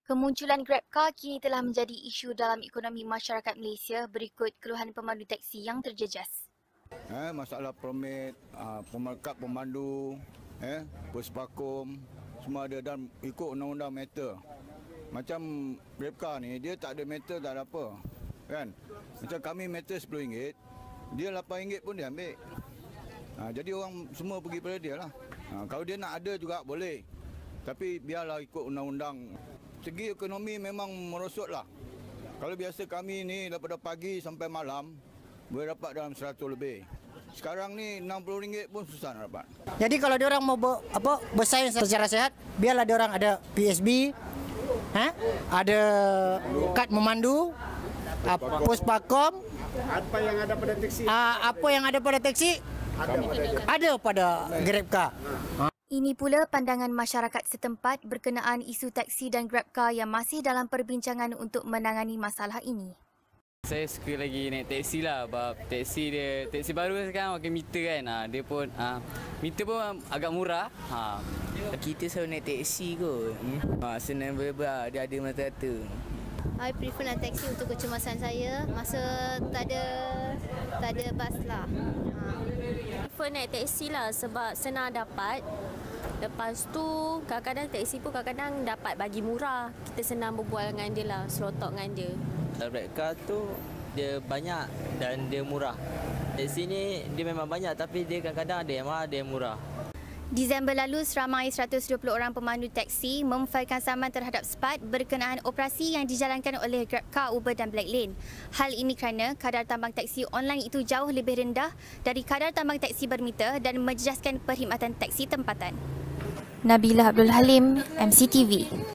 Kemunculan GrabCar kini telah menjadi isu dalam ekonomi masyarakat Malaysia berikut keluhan pemandu teksi yang terjejas. Masalah permit, pemerkat pemandu, puspakom, semua ada dan ikut undang-undang meter. Macam GrabCar ni, dia tak ada meter, tak ada apa. Kan? Macam kami meter RM10, dia RM8 pun dia ambil. Jadi orang semua pergi pada dia lah. Kalau dia nak ada juga boleh. Tapi biarlah ikut undang-undang. Segi ekonomi memang merosot lah. Kalau biasa kami ni daripada pagi sampai malam, boleh dapat dalam 100 lebih. Sekarang ni RM60 pun susah nak dapat. Jadi kalau diorang mau bersaing secara sehat, biarlah diorang ada PSB, ada kad memandu, puspakom. Apa yang ada pada teksi? Apa yang ada pada teksi? Ada pada GrabCar. Ini pula pandangan masyarakat setempat berkenaan isu taksi dan GrabCar yang masih dalam perbincangan untuk menangani masalah ini. Saya suka lagi naik teksi lah sebab teksi baru sekarang pakai meter kan. Dia pun meter pun agak murah. Kita selalu naik teksi kot. Senang berberak, dia ada mata-mata. I prefer naik teksi untuk kecemasan saya masa tak ada bas lah. Prefer naik teksi lah sebab senang dapat. Lepas tu kadang-kadang teksi pun kadang-kadang dapat bagi murah. Kita senang berbual dengan dia lah, slow talk dengan dia. GrabCar tu dia banyak dan dia murah. Teksi ni dia memang banyak tapi dia kadang-kadang ada yang mahal, ada yang murah. Disember lalu, seramai 120 orang pemandu teksi memfailkan saman terhadap SPAT berkenaan operasi yang dijalankan oleh GrabCar, Uber dan Blacklane. Hal ini kerana kadar tambang teksi online itu jauh lebih rendah dari kadar tambang teksi bermeter dan menjejaskan perkhidmatan teksi tempatan. Nabila Abdul Halim, MCTV.